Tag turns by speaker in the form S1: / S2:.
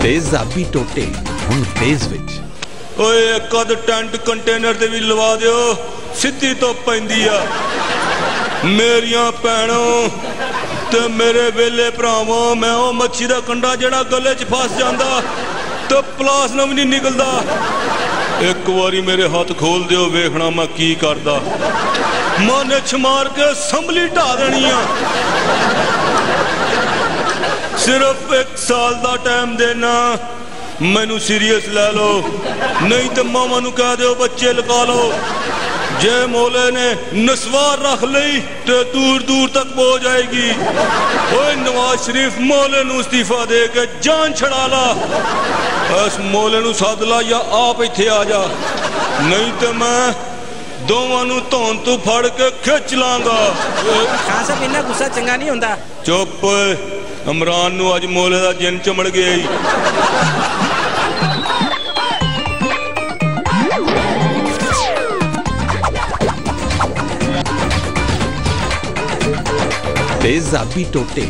S1: तेजाबी टोटे हुण तेज विच।
S2: ओए कद टेंट कंटेनर ते भी लवा दियो, सीधी तो पैंदी आ। मेरियां भैणों ते मेरे वेले भरावों, मैं ओ मच्छी दा कंडा जेड़ा गले च फस जांदा ते पलासना भी नहीं निकलदा। एक बारी मेरे हाथ खोल दियो, वेखना मैं की करदा। मन च मार के संभली ढा देनी आ। सिर्फ 1 साल का टाइम देना, मैनू सीरियस लै लो, नहीं तो मामा नू कह दो बच्चे लगा लो। जे मोले ने नस्वार रख ली तो दूर दूर तक पहुंच जाएगी। ओए नवाज शरीफ मोले नू इस्तीफा दे के जान छड़ा ला। इस मोले नू सद ला या आप इत्थे आ जा, नहीं तो मैं दोवां नू धौन तू फड़ के खिंच लांगा।
S3: खान साहब इन्ना गुस्सा चंगा नहीं होंदा।
S2: चुप, इमरान नू अज मोले दा जिन चमड़ गया ही।
S1: तेजाबी टोटे